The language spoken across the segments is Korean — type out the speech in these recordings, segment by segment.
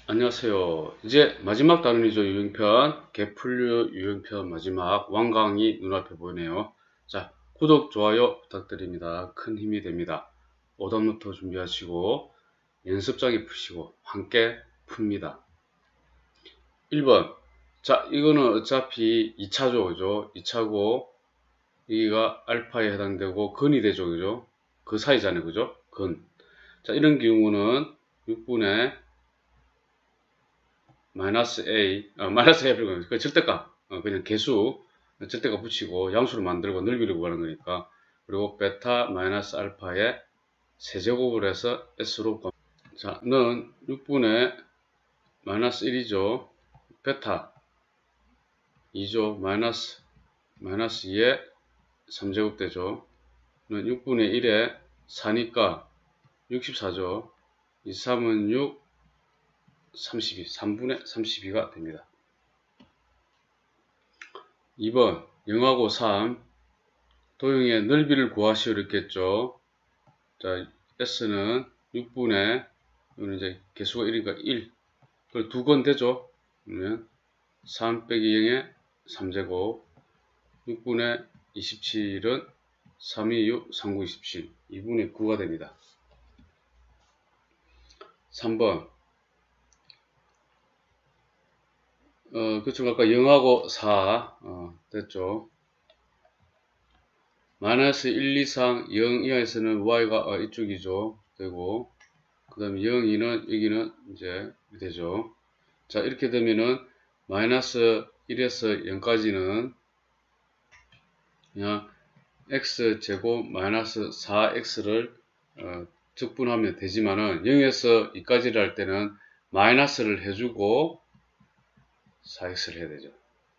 안녕하세요. 이제 마지막 단원이죠. 유형편, 개풀류 유형편 마지막 완강이 눈앞에 보이네요. 자, 구독, 좋아요 부탁드립니다. 큰 힘이 됩니다. 오답노트 준비하시고 연습장에 푸시고 함께 풉니다. 1번. 자, 이거는 어차피 2차죠. 그죠? 2차고 여기가 알파에 해당되고 근이 되죠. 그죠? 그 사이잖아요. 그죠? 근. 자, 이런 경우는 6분의 마이너스 A, 마이너스 A 불고 그 절대값, 그냥 개수, 절대값 붙이고 양수를 만들고 넓이를 구하는 거니까. 그리고 베타 마이너스 알파의 세제곱을 해서 S로 자, 는 6분의 마이너스 1이죠. 베타 2죠. 마이너스 2의 3제곱 되죠. 는 6분의 1에 4니까 64죠. 2, 3은 6, 32, 3분의 32가 됩니다. 2번 0하고 3 도형의 넓이를 구하시오 이랬겠죠. 자, S는 6분의 이거는 이제 개수가 1이니까 1 그걸 두 건 되죠. 그러면 3 빼기 0의 3제곱 6분의 27은 3, 2, 6, 3, 9, 27 2분의 9가 됩니다. 3번 그쵸. 아까 0하고 4 됐죠. 마이너스 1, 2, 3, 0 이하에서는 y가 이쪽이죠. 되고 그 다음에 0, 2는 여기는 이제 되죠. 자, 이렇게 되면은 마이너스 1에서 0까지는 그냥 x제곱 마이너스 4x를 적분하면 되지만은 0에서 2까지를 할 때는 마이너스를 해주고 4x를 해야 되죠.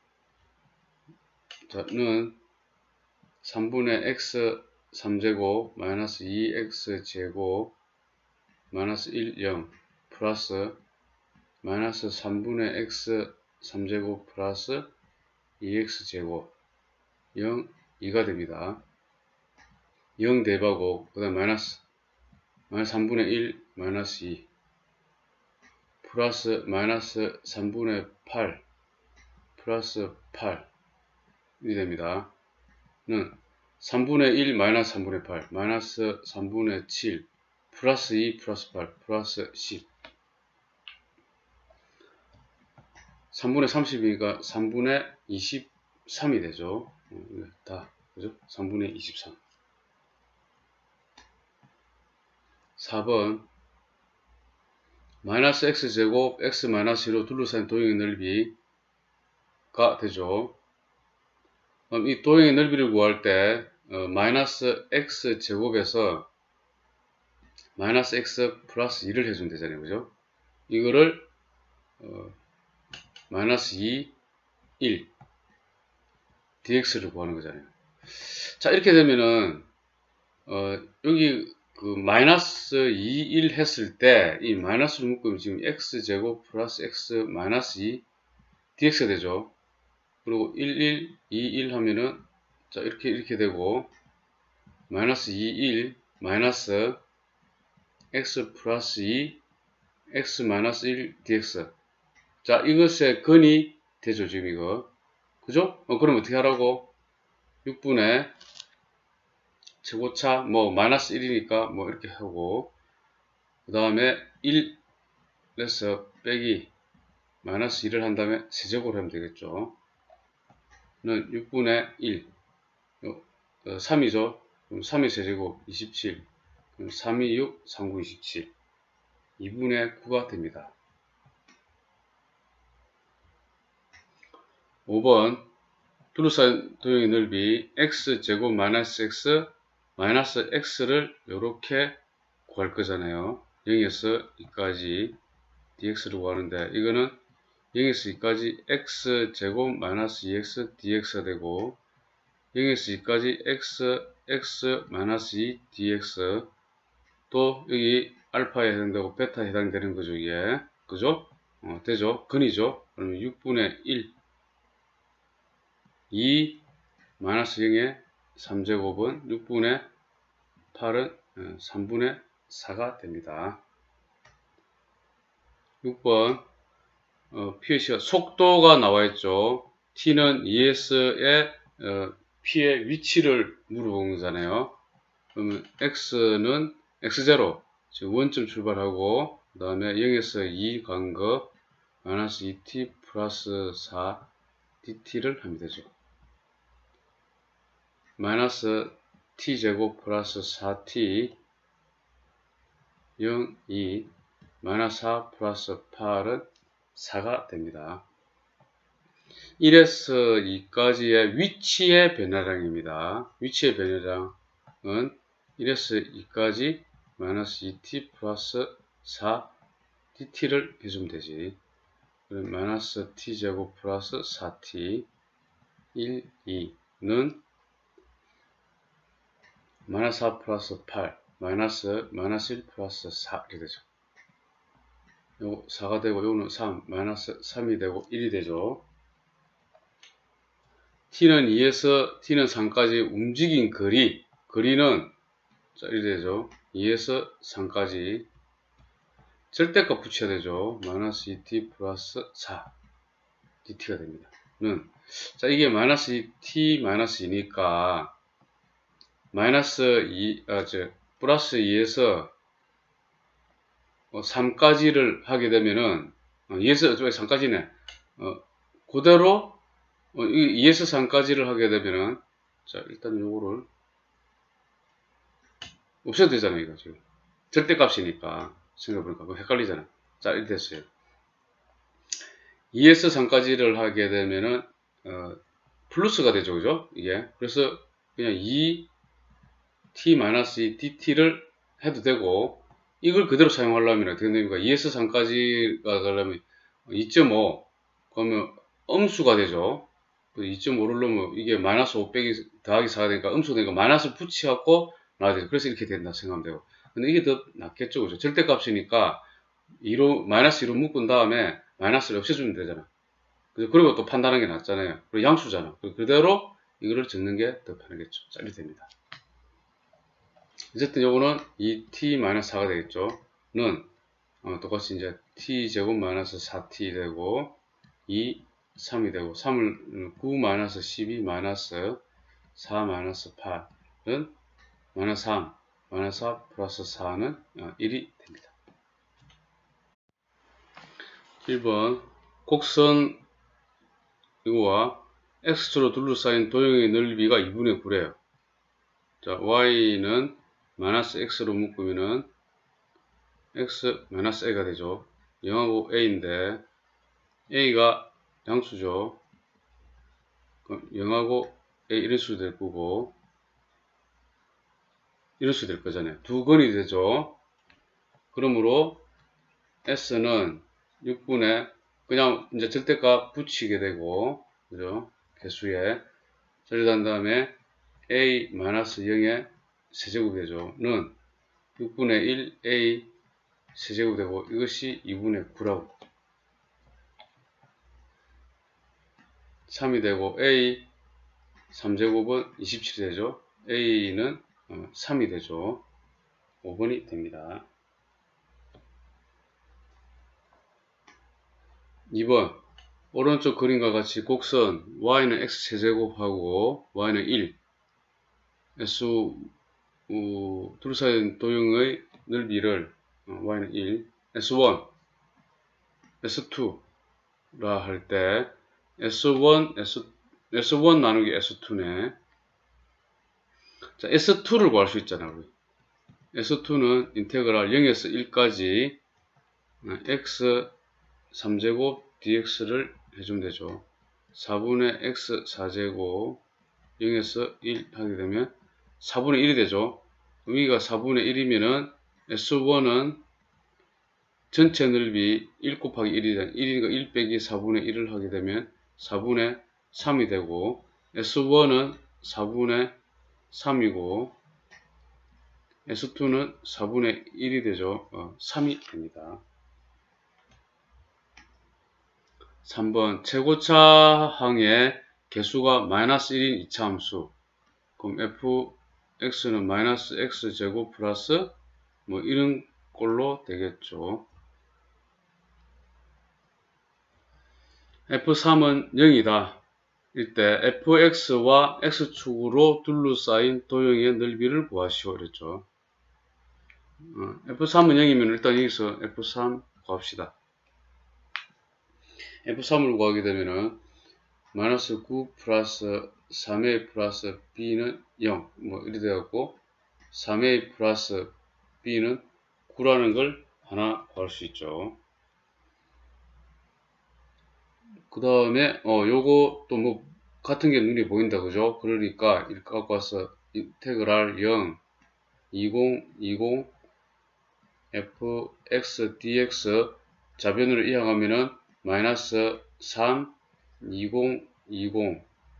자, 는 3분의 x 3제곱 마이너스 2x제곱 마이너스 1, 0 플러스 마이너스 3분의 x 3제곱 플러스 2x제곱 0, 2가 됩니다. 0 대입하고 그 다음 마이너스 3분의 1 마이너스 2 플러스 마이너스 3분의 8 플러스 8 이 됩니다. 는 3분의 1 마이너스 3분의 8 마이너스 3분의 7 플러스 2 플러스 8 플러스 10 3분의 30이니까 3분의 23이 되죠. 다 그죠? 3분의 23 4번 마이너스 x제곱 x 마이너스 1로 둘러싼 도형의 넓이가 되죠. 그럼 이 도형의 넓이를 구할 때 마이너스 x제곱에서 마이너스 x 플러스 2를 해주면 되잖아요. 그죠? 이거를 마이너스 2, 1 dx를 구하는 거잖아요. 자, 이렇게 되면은 여기 그 마이너스 2, 1 했을 때 이 마이너스를 묶으면 지금 x제곱 플러스 x 마이너스 2 dx가 되죠. 그리고 1, 1, 2, 1 하면은 자, 이렇게 되고 마이너스 2, 1 마이너스 x 플러스 2 x 마이너스 1 dx 자, 이것의 근이 되죠. 지금 이거 그죠? 그럼 어떻게 하라고? 6분의 최고차 뭐 마이너스 1이니까 뭐 이렇게 하고 그 다음에 1에서 빼기 마이너스 1을 한 다음에 세제곱을 하면 되겠죠. 는 6분의 1 3이죠. 그럼 3의 세제곱 27 그럼 3, 2, 6, 3, 9, 27 2분의 9가 됩니다. 5번 둘러싼 도형의 넓이 x제곱 마이너스 x 마이너스 x를 이렇게 구할 거잖아요. 0에서 2까지 dx를 구하는데 이거는 0에서 2까지 x제곱 마이너스 2x dx가 되고 0에서 2까지 x 마이너스 2 dx 또 여기 알파에 해당되고 베타에 해당되는 거죠. 이게 그죠? 되죠? 근이죠? 그러면 6분의 1 2 마이너스 0의 3제곱은 6분의 8은 3분의 4가 됩니다. 6번 POC가 속도가 나와 있죠. T는 ES의 P의 위치를 물어본 거잖아요. 그러면 X는 X0, 즉 원점 출발하고 그 다음에 0에서 2 간 거 마이너스 2t 플러스 4 dt를 하면 되죠. 마이너스 t제곱 플러스 4t 0, 2 마이너스 4 플러스 8은 4가 됩니다. 1에서 2까지의 위치의 변화량입니다. 위치의 변화량은 1에서 2까지 마이너스 2t 플러스 4 dt를 해주면 되지. 그럼 마이너스 t제곱 플러스 4t 1, 2는 마이너스 4 플러스 8 마이너스 1 플러스 4 이렇게 되죠. 요거 4가 되고 요거는 3 마이너스 3이 되고 1이 되죠. t는 2에서 t는 3까지 움직인 거리는 자 이렇게 되죠. 2에서 3까지 절대값 붙여야 되죠. 마이너스 2t 플러스 4 dt가 됩니다. 자 이게 마이너스 2t 마이너스 2니까 마이너스 2 플러스 2에서 3까지를 하게 되면은 2에서 3까지네 그대로 2에서 3까지를 하게 되면은 자 일단 요거를 없애도 되잖아요. 이거 지금 절대값이니까 생각해보니까 헷갈리잖아. 자 이렇게 됐어요. 2에서 3까지를 하게 되면은 플러스가 되죠. 그죠? 이게 그래서 그냥 2t-2 dt를 해도 되고 이걸 그대로 사용하려면 어떻게 됩니까? 2에서 3까지가 가려면 2.5 그러면 음수가 되죠. 2.5를 넣으면 이게 마이너스 5 빼기 더하기 4가 되니까 음수가 되니까 마이너스 붙여갖고 나와야 되죠. 그래서 이렇게 된다 생각하면 되고. 근데 이게 더 낫겠죠. 그죠? 절대값이니까 2로, 마이너스 2로 묶은 다음에 마이너스를 없애주면 되잖아. 그리고 또 판단하는 게 낫잖아요. 그리고 양수잖아. 그대로 이거를 적는 게 더 편하겠죠. 자, 이렇게 됩니다. 어쨌든 요거는 2t-4가 되겠죠. 는 똑같이 이제 t제곱 마이너스 4t 되고 2, 3이 되고 3을 9 마이너스 12 마이너스 4 마이너스 8은 마이너스 3 마이너스 4 플러스 4는 1이 됩니다. 1번 곡선 이거와 x축으로 둘러싸인 도형의 넓이가 2분의 9래요. 자, y는 마이너스 x로 묶으면은 x 마이너스 a가 되죠. 0하고 a인데 a가 양수죠. 그럼 0하고 a 이런 수도 될 거고 이런 수도 될 거잖아요. 두 건이 되죠. 그러므로 s는 6분의 그냥 이제 절대값 붙이게 되고 그죠? 개수에 절대한 다음에 a 마이너스 0의 세제곱이 되죠. 는 6분의 1 a 세제곱이 되고 이것이 2분의 9라고 3이 되고 a 3제곱은 27이 되죠. a는 3이 되죠. 5번이 됩니다. 2번 오른쪽 그림과 같이 곡선 y는 x 세제곱하고 y는 1 s 둘러싸인 도형의 넓이를 y는 1 s1 s2라 할 때 S1 나누기 S2네. 자, S2를 구할 수 있잖아, 우리. S2는 인테그랄 0에서 1까지 x 3제곱 dx를 해주면 되죠. 4분의 x 4제곱 0에서 1 하게 되면 4분의 1이 되죠. 여기가 4분의 1이면은 S1은 전체 넓이 1 곱하기 1이다. 1이니까 1 빼기 4분의 1을 하게 되면 4분의 3이 되고 S1은 4분의 3이고 S2는 4분의 1이 되죠. 3이 됩니다. 3번 최고차항의 개수가 마이너스 1인 2차 함수 그럼 fx는 마이너스 x제곱 플러스 뭐 이런 꼴로 되겠죠. F3은 0이다. 이때 fx와 x축으로 둘러싸인 도형의 넓이를 구하시오. 그랬죠. F3은 0이면 일단 여기서 F3 구합시다. F3을 구하게 되면은 마이너스 9 플러스 3a 플러스 b는 0 뭐 이렇게 되었고 3a 플러스 b는 9라는 걸 하나 구할 수 있죠. 그 다음에 요거 또 뭐 같은 게 눈에 보인다 그죠? 그러니까 이렇게 갖고 와서 인테그랄 0 20 fx dx 좌변으로 이항하면은 마이너스 3 20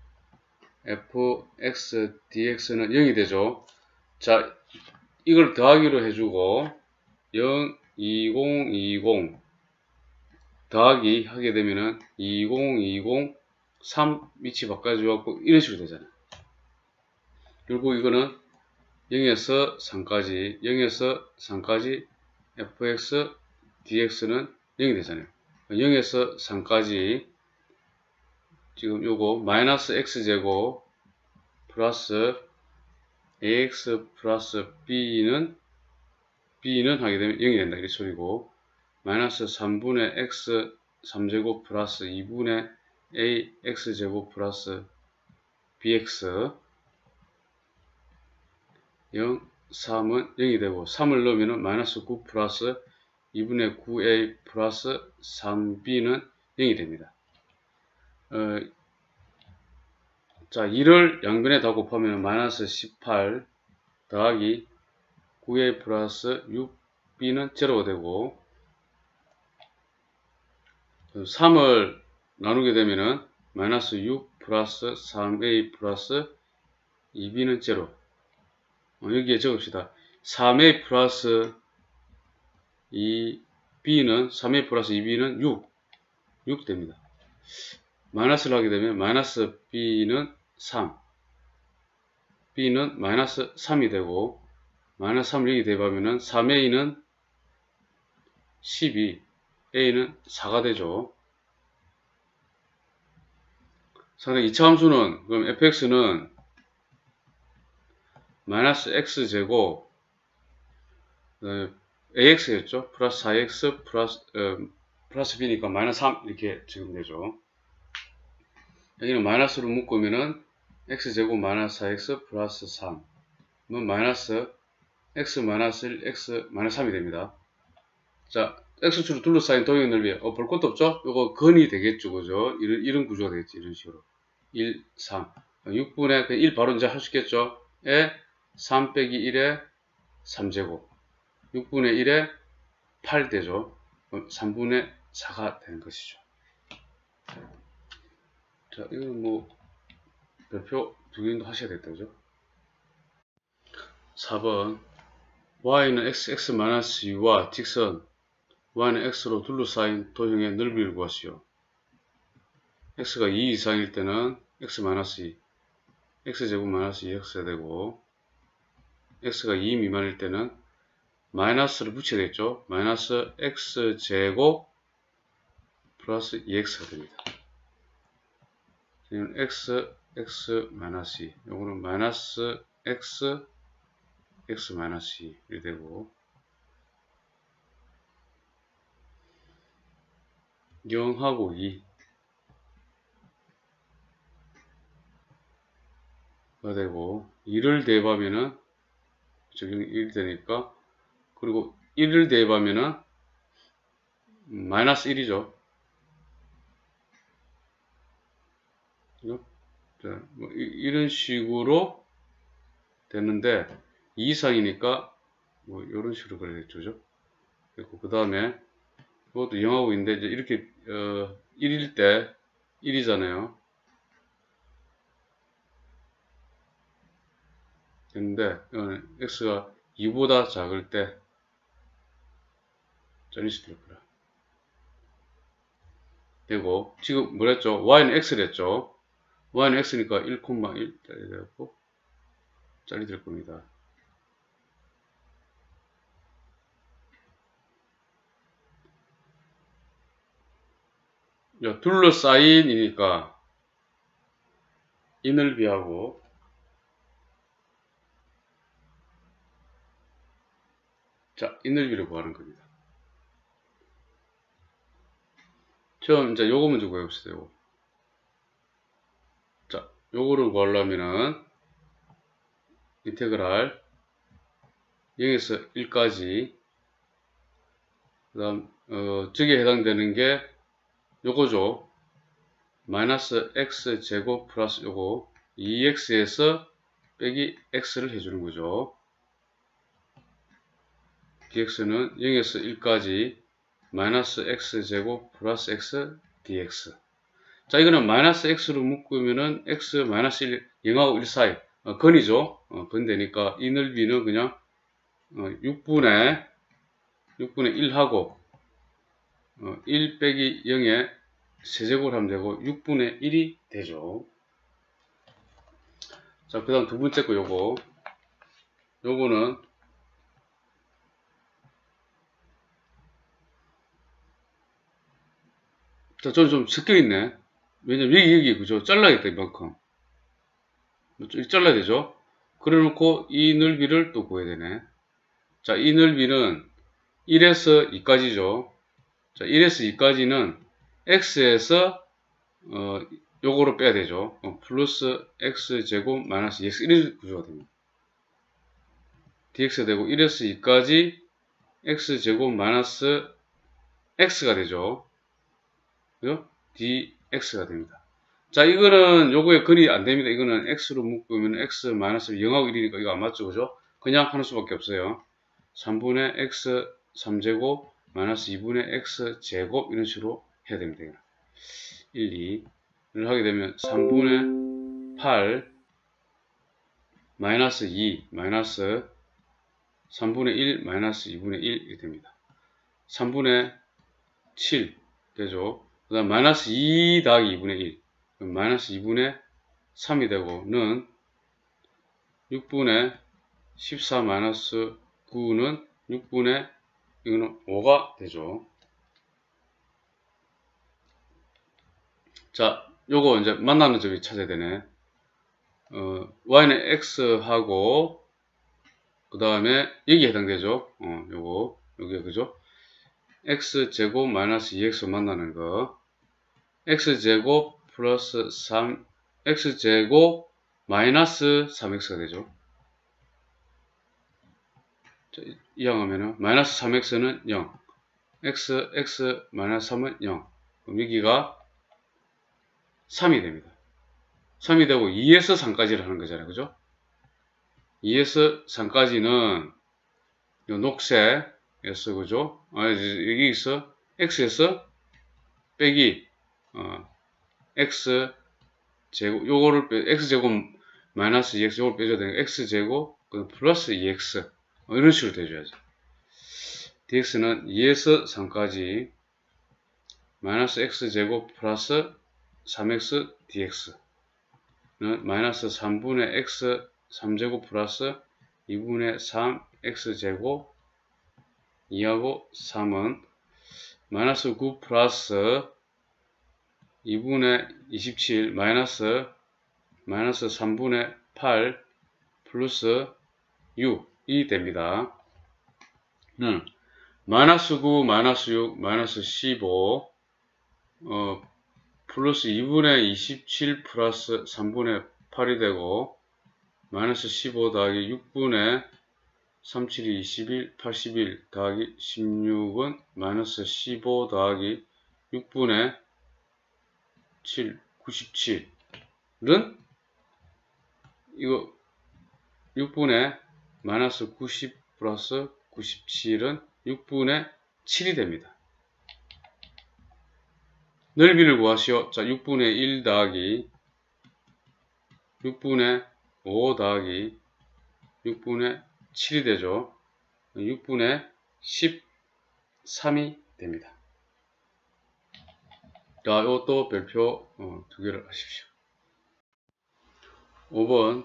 fx dx는 0이 되죠. 자, 이걸 더하기로 해주고 0 20 더하기 하게 되면은 20 3 위치 바꿔줘갖고 이런 식으로 되잖아요. 결국 이거는 0에서 3까지 0에서 3까지 fx dx는 0이 되잖아요. 0에서 3까지 지금 요거 마이너스 x제곱 플러스 ax 플러스 b는 하게 되면 0이 된다. 이게 소리고 마이너스 3분의 x 3제곱 플러스 2분의 a x제곱 플러스 bx 0 3은 0이 되고 3을 넣으면 마이너스 9 플러스 2분의 9a 플러스 3b는 0이 됩니다. 자, 2를 양변에 다 곱하면 마이너스 18 더하기 9a 플러스 6b는 제로가 되고 3을 나누게 되면은 마이너스 6 플러스 3a 플러스 2b는 제로. 여기에 적읍시다. 3a 플러스 2b는 3a 플러스 2b는 6 됩니다. 마이너스를 하게 되면 마이너스 b는 3 b는 마이너스 3이 되고 마이너스 3을 여기 대입하면은 3a는 12 a는 4가 되죠. 상당히 2차 함수는 그럼 fx는 마이너스 x제곱 ax였죠. 플러스 4x 플러스 b니까 마이너스 3 이렇게 지금 되죠. 여기는 마이너스로 묶으면은 x제곱 마이너스 4x 플러스 3은 마이너스 x 마이너스 1 x 마이너스 3이 됩니다. 자, x축으로 둘러싸인 도형의 넓이 볼 것도 없죠? 이거 근이 되겠죠, 그죠? 이런 구조가 되겠지, 이런 식으로 1, 3 6분의 1 바로 이제 할 수 있겠죠? 에 3 빼기 1에 3제곱 6분의 1에 8 되죠. 3분의 4가 되는 것이죠. 자, 이건 뭐 별표 두 개도 하셔야 됐다, 그죠? 4번 y는 x-2와 직선 y는 x로 둘러싸인 도형의 넓이를 구하시오. x가 2 이상일 때는 x-2 x제곱 마이너스 2x가 되고 x가 2 미만일 때는 마이너스를 붙여야 되겠죠. 마이너스 x제곱 플러스 2x가 됩니다. 지금 x 마이너스 2 요거는 마이너스 x 마이너스 2 이렇게 되고 0하고 2가 되고 2를 대입하면은 적용 1이 되니까 그리고 1을 대입하면은 마이너스 1이죠. 자, 뭐 이런 식으로 됐는데 2 이상이니까 뭐 이런 식으로 그려야겠죠. 그리고 그 다음에 이것도 0하고 있는데 이제 이렇게 1일 때 1이잖아요. 근데 x가 2보다 작을 때 전이식 될 거라. 되고 지금 뭐랬죠? y는 x랬죠. y는 x니까 1,1 되고 짤이 될 겁니다. 둘러싸인이니까 이 넓이하고 자, 이 넓이를 구하는 겁니다. 처음 이제 요거 먼저 구해봅시다. 요거. 자, 요거를 구하려면은 인테그랄 0에서 1까지 그 다음 저기에 해당되는 게 요거죠. 마이너스 x 제곱 플러스 요거 2x에서 빼기 x를 해주는 거죠. dx는 0에서 1까지 마이너스 x 제곱 플러스 x dx. 자, 이거는 마이너스 x로 묶으면은 x 마이너스 1, 0하고 1 사이 건이죠. 건 되니까 이 넓이는 그냥 6분의 1하고 1 빼기 0에 세제곱을 하면 되고 6분의 1이 되죠. 자, 그 다음 두 번째 거 요거는 자, 좀 섞여있네. 왜냐면 여기 그죠? 잘라야겠다 이만큼. 잘라야 되죠? 그래 놓고 이 넓이를 또 구해야 되네. 자, 이 넓이는 1에서 2까지죠. 자, 1에서 2까지는 x에서 요거로 빼야 되죠. 플러스 x제곱 마이너스 2x 이런 구조가 됩니다. dx가 되고 1에서 2까지 x제곱 마이너스 x가 되죠. 그죠? dx가 됩니다. 자, 이거는 요거에 근이 안 됩니다. 이거는 x로 묶으면 x 마이너스 0하고 1이니까 이거 안 맞죠, 그죠? 그냥 하는 수밖에 없어요. 3분의 x 3제곱 마이너스 2분의 x 제곱 이런 식으로 해야 됩니다. 1, 2를 하게 되면 3분의 8 마이너스 2 마이너스 3분의 1 마이너스 2분의 1 이렇게 됩니다. 3분의 7 되죠. 그 다음 마이너스 2 더하기 2분의 1 그럼 마이너스 2분의 3이 되고 는 6분의 14 마이너스 9는 6분의 이거는 5가 되죠. 자, 요거 이제 만나는 점이 찾아야 되네. y는 x하고 그 다음에 여기에 해당되죠. 여기에 그죠? x제곱 마이너스 2x 만나는 거 x제곱 플러스 3 x제곱 마이너스 3x가 되죠. 자, 이항하면은 마이너스 3x는 0 x 마이너스 3은 0 그럼 여기가 3이 됩니다. 3이 되고 2에서 3까지를 하는 거잖아요. 그죠? 2에서 3까지는 요 녹색에서 그죠? 여기 있어 x에서 빼기 x 제곱 요거를 x 제곱 마이너스 2x 요걸 빼줘야 되니까 x 제곱 플러스 2x 이런 식으로 돼줘야죠. dx는 2에서 3까지 마이너스 x 제곱 플러스 3x dx는 마이너스 3분의 x 3제곱 플러스 2분의 3 x제곱 2하고 3은 마이너스 9 플러스 2분의 27 마이너스 3분의 8 플러스 6이 됩니다. 마이너스 9 마이너스 6 마이너스 15 플러스 2분의 27 플러스 3분의 8이 되고 마이너스 15 더하기 6분의 37이 21 81 더하기 16은 마이너스 15 더하기 6분의 7 97은 이거 6분의 마이너스 90 플러스 97은 6분의 7이 됩니다. 넓이를 구하시오. 자, 6분의 1 더하기 6분의 5 더하기 6분의 7이 되죠. 6분의 13이 됩니다. 자, 이것도 별표 두 개를 하십시오. 5번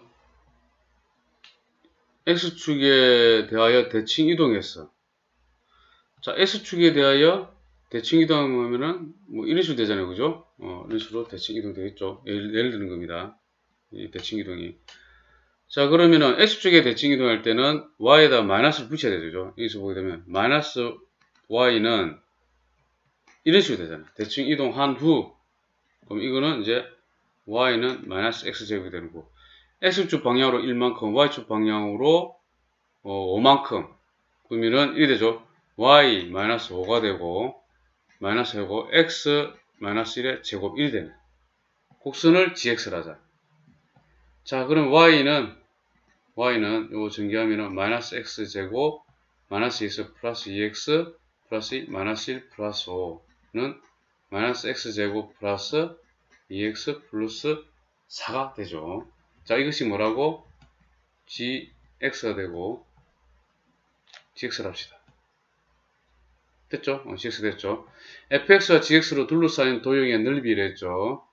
X축에 대하여 대칭 이동했어. 자, X축에 대하여 대칭 이동하면은 뭐 이런 식으로 되잖아요. 그죠? 이런 식으로 대칭 이동 되겠죠. 예를 드는 겁니다. 이 대칭 이동이. 자, 그러면은 X축에 대칭 이동할 때는 Y에다 마이너스를 붙여야 되죠. 여기서 보게 되면 마이너스 Y는 이런 식으로 되잖아요. 대칭 이동한 후, 그럼 이거는 이제 Y는 마이너스 X제곱이 되는 거고, X축 방향으로 1만큼, Y축 방향으로 5만큼. 그러면은 이렇게 되죠. Y 마이너스 5가 되고, 마이너스 하고, X 마이너스 1의 제곱 1이 되네. 곡선을 GX를 하자. 자, 그럼 Y는 요거 전개하면은 마이너스 X 제곱, 마이너스 2X 플러스 2X 플러스 1, 마이너스 1 플러스 5는 마이너스 X 제곱 플러스 2X 플러스 4가 되죠. 자, 이것이 뭐라고? GX가 되고, GX를 합시다. 됐죠? GX 됐죠? fx와 gx로 둘러싸인 도형의 넓이랬죠.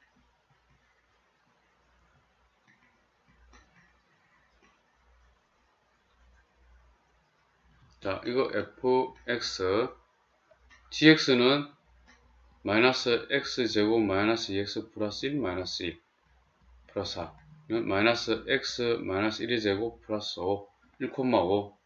자, 이거 fx, gx는 마이너스 x제곱 마이너스 2x 플러스 1 마이너스 1 플러스 4 마이너스 x 마이너스 1의 제곱 플러스 5 1,5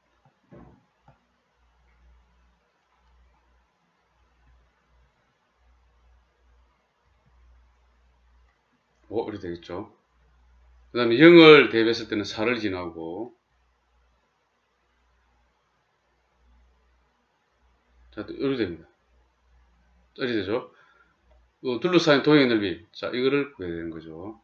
5 이렇게 되겠죠. 그 다음에 0을 대입했을 때는 4를 지나고, 자, 이렇게 됩니다. 이렇게 되죠. 둘러싸인 도형의 넓이, 자, 이거를 구해야 되는 거죠.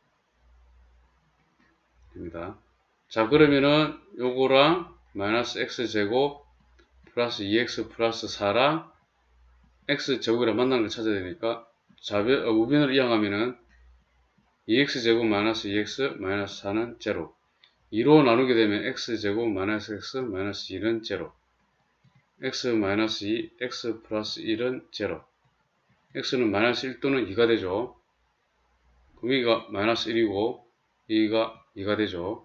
됩니다. 자, 그러면은 요거랑 마이너스 x제곱 플러스 2x 플러스 4랑 x제곱이랑 만나는 걸 찾아야 되니까 우변을 이항하면은 2x제곱 마이너스 2x 마이너스 4는 제로, 2로 나누게 되면 x제곱 마이너스 x 마이너스 2는 제로, x 마이너스 2 x 플러스 1은 제로, x는 마이너스 1 또는 2가 되죠. 그럼 여기가 마이너스 1이고 여기가 2가 되죠.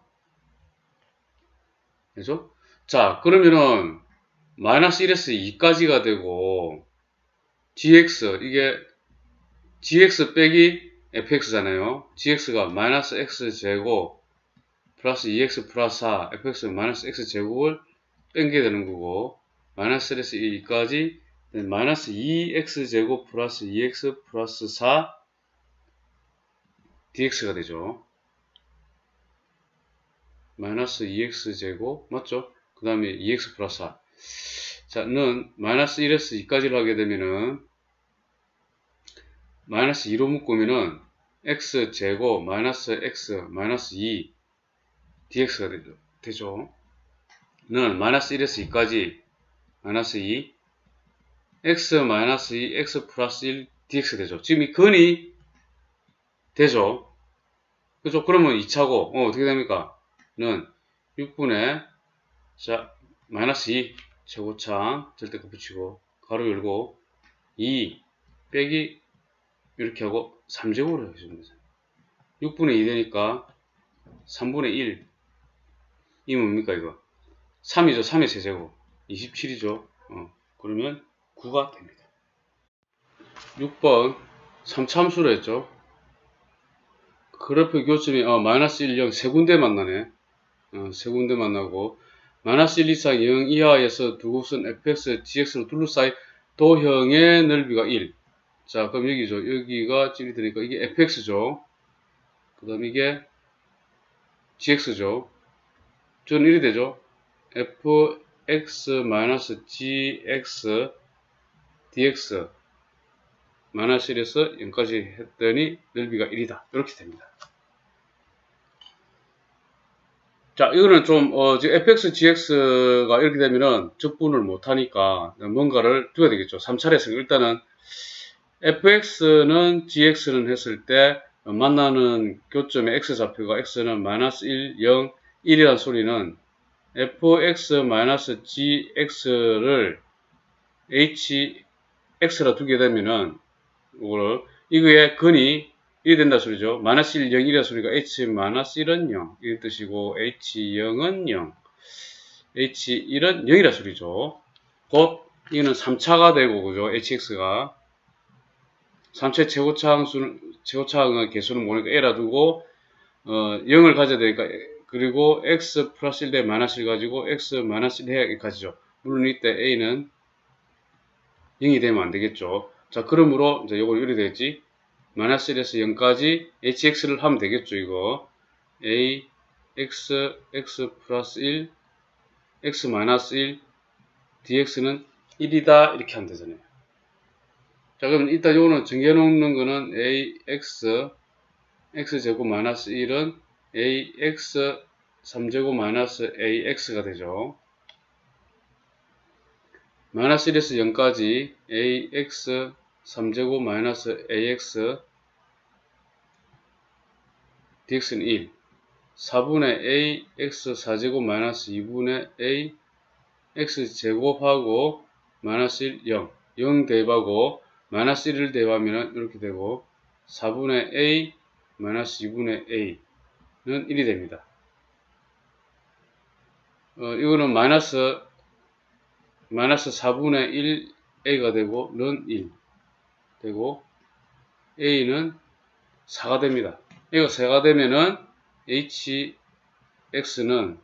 그죠? 자, 그러면은 마이너스 1에서 2까지가 되고, gx, 이게 gx 빼기 fx잖아요. gx가 마이너스 x제곱 플러스 2x 플러스 4, fx는 마이너스 x제곱을 뺀게 되는 거고, 마이너스 1에서 2까지 마이너스 2x제곱 플러스 2x 플러스 4 dx가 되죠. 마이너스 2x제곱 맞죠? 그 다음에 2x 플러스 4. 자, 는 마이너스 1에서 2까지를 하게 되면은 마이너스 2로 묶으면은 x제곱 마이너스 x 마이너스 2 dx가 되죠. 는 마이너스 1에서 2까지 마이너스 2 x 마이너스 2 x 플러스 1 dx 되죠. 지금 이 근이 되죠. 그죠? 그러면 2차고 어떻게 됩니까? 는 6분의 자 마이너스 2 최고창 절대값 붙이고 가로 열고 2 빼기 이렇게 하고 3제곱으로 해주면 되죠. 6분의 2 되니까 3분의 1 이 뭡니까 이거? 3이죠. 3의 세제곱 27이죠. 그러면 9가 됩니다. 6번 3차 함수로 했죠. 그래프 교점이 마이너스 1, 0 세 군데 만나네. 세 군데 만나고 마이너스 1 이상 0 이하에서 두 곡선 fx, gx로 둘러싸인 도형의 넓이가 1. 자, 그럼 여기죠. 여기가 찔이 되니까 이게 fx죠. 그 다음 이게 gx죠. 저는 이리 되죠. fx-gx dx 마이너스 1에서 0까지 했더니 넓이가 1이다. 이렇게 됩니다. 자, 이거는 좀, 지금 fx, gx가 이렇게 되면은 적분을 못하니까 뭔가를 둬야 되겠죠. 3차례에서 일단은 fx는 gx는 했을 때 만나는 교점의 x좌표가 x는 마이너스 1, 0, 1이라는 소리는 fx-gx를 hx라 두게 되면은 이거의 근이 1이 된다 소리죠. 마이너스 1, 0, 1이라 소리가 h-1은 0 이런 뜻이고 h0은 0 h1은 0이라 소리죠. 곧 이거는 3차가 되고, 그죠? hx가 3차의 최고차항의 개수는 모르니까 a라 두고 0을 가져야 되니까, 그리고 x 플러스 1 대 마이너스 1 가지고 x 마이너스 1 해야지죠. 물론 이때 a는 0이 되면 안 되겠죠. 자, 그러므로 이제 요걸 이렇게 되겠지. 마이너스 1에서 0까지 hx를 하면 되겠죠. 이거 a x 플러스 1 x 마이너스 1 dx는 1이다 이렇게 하면 되잖아요. 자, 그럼 일단 요거는 정해 놓는 거는 ax x제곱 마이너스 1은 ax 3제곱 마이너스 ax가 되죠. 마이너스 1에서 0까지 ax 3제곱 마이너스 ax dx는 1 4분의 ax 4제곱 마이너스 2분의 a x제곱하고 마이너스 1 0 대입하고 마이너스 1을 대입하면 이렇게 되고 4분의 a 마이너스 2분의 a는 1이 됩니다. 이거는 마이너스 4분의 1 a가 되고 는 1 되고 a는 4가 됩니다. a가 4가 되면은 hx는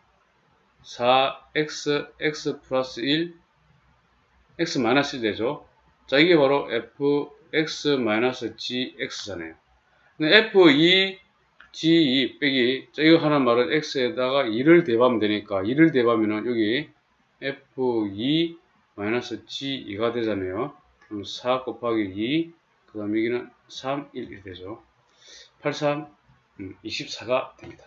4x x 플러스 1 x 마이너스 1 되죠. 자, 이게 바로 fx 마이너스 gx잖아요. 근데 f2 g2 빼기, 자, 이거 하는 말은 x에다가 2를 대입하면 되니까 2를 대입하면은 여기 f2 마이너스 g2가 되잖아요. 그럼 4 곱하기 2, 그 다음 여기는 3, 1이 되죠. 83, 24가 됩니다.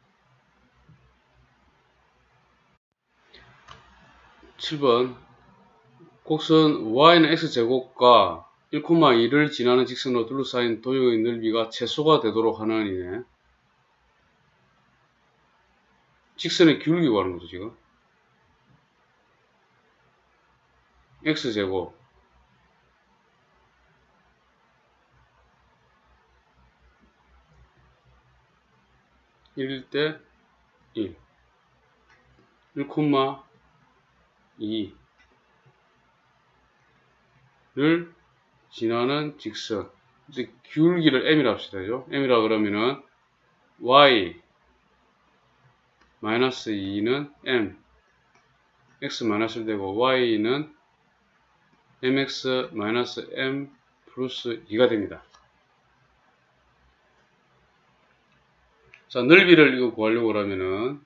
(7번) 곡선 y는 x제곱과 1,2를 지나는 직선으로 둘러싸인 도형의 넓이가 최소가 되도록 하는 이네. 직선의 기울기 구하는 거죠, 지금. x제곱 1일 때 1, 1,2를 지나는 직선. 이제 기울기를 m이라 합시다. m이라 그러면은 y 마이너스 2는 m, x 마이너스 1 되고 y는 mx 마이너스 m 플러스 2가 됩니다. 자, 넓이를 이거 구하려고 하면은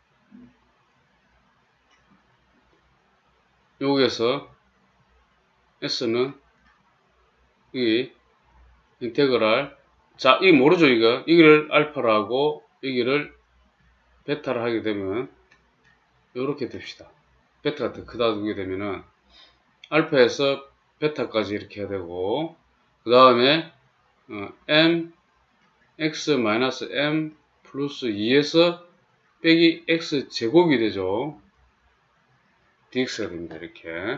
여기에서 s는 이 인테그랄, 자, 이게 모르죠. 이거를 알파라고 여기를 베타를 하게 되면 이렇게 됩시다. 베타가 더 크다 두게 되면은 알파에서 베타까지 이렇게 해야 되고, 그 다음에 m x 마이너스 m 플러스 2에서 빼기 x 제곱이 되죠. dx가 됩니다. 이렇게.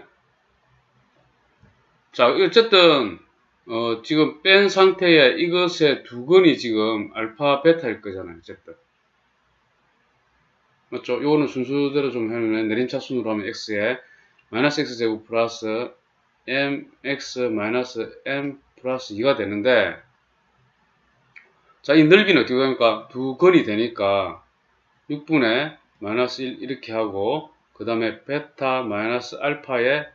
자, 어쨌든 지금 뺀 상태에 이것의 두 근이 지금 알파 베타일 거잖아요. 어쨌든 맞죠? 요거는 순수대로 좀 해놓으면 내림차순으로 하면 x에 마이너스 x제곱 플러스 mx 마이너스 m 플러스 2가 되는데, 자, 이 넓이는 어떻게 됩니까? 두 근이 되니까 6분의 마이너스 1 이렇게 하고, 그 다음에 베타 마이너스 알파의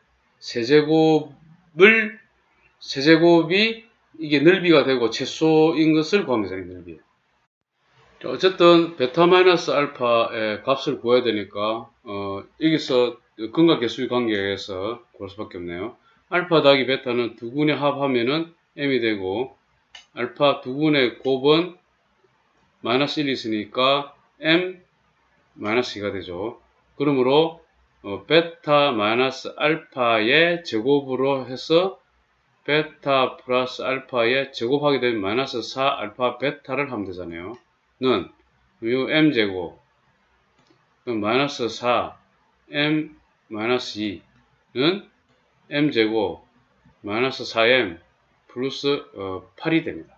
세제곱이 이게 넓이가 되고 최소인 것을 구하면 되는 넓이. 자, 어쨌든 베타 마이너스 알파의 값을 구해야 되니까 여기서 근과 개수의 관계에서 구할 수밖에 없네요. 알파 더하기 베타는 두 군의 합하면은 m이 되고, 알파 두 군의 곱은 마이너스 1이 있으니까 m 마이너스 2가 되죠. 그러므로 베타 마이너스 알파의 제곱으로 해서 베타 플러스 알파의 제곱하게 되면 마이너스 4 알파 베타를 하면 되잖아요. 는 m제곱 마이너스 4 m 마이너스 2는 m제곱 마이너스 4m 플러스 8이 됩니다.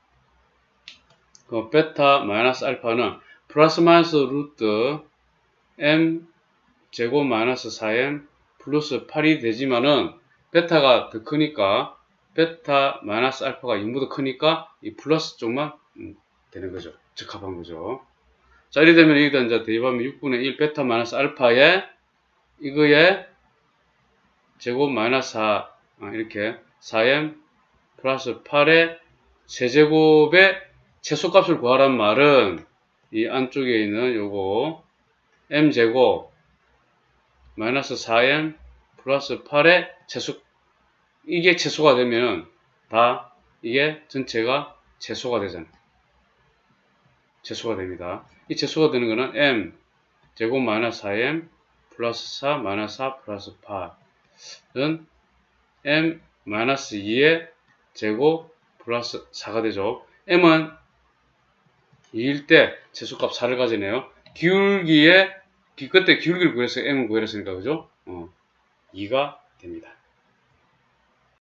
베타 마이너스 알파는 플러스 마이너스 루트 m 제곱 마이너스 4m 플러스 8이 되지만은 베타가 더 크니까 베타 마이너스 알파가 0보다 크니까 이 플러스 쪽만 되는 거죠. 적합한 거죠. 자, 이래 되면 여기다 이제 대입하면 6분의 1 베타 마이너스 알파에 이거에 제곱 마이너스 4 이렇게 4m 플러스 8의 세제곱의 최소값을 구하란 말은 이 안쪽에 있는 요거 m제곱 마이너스 4m 플러스 8의 최소, 이게 최소가 되면 다 이게 전체가 최소가 되잖아요. 최소가 됩니다. 이 최소가 되는 거는 m 제곱 마이너스 4m 플러스 4 마이너스 4 플러스 8은 m 마이너스 2의 제곱 플러스 4가 되죠. m은 2일 때 최소값 4를 가지네요. 기울기에 그때 기울기를 구해서 m을 구했으니까 그죠? 2가 됩니다.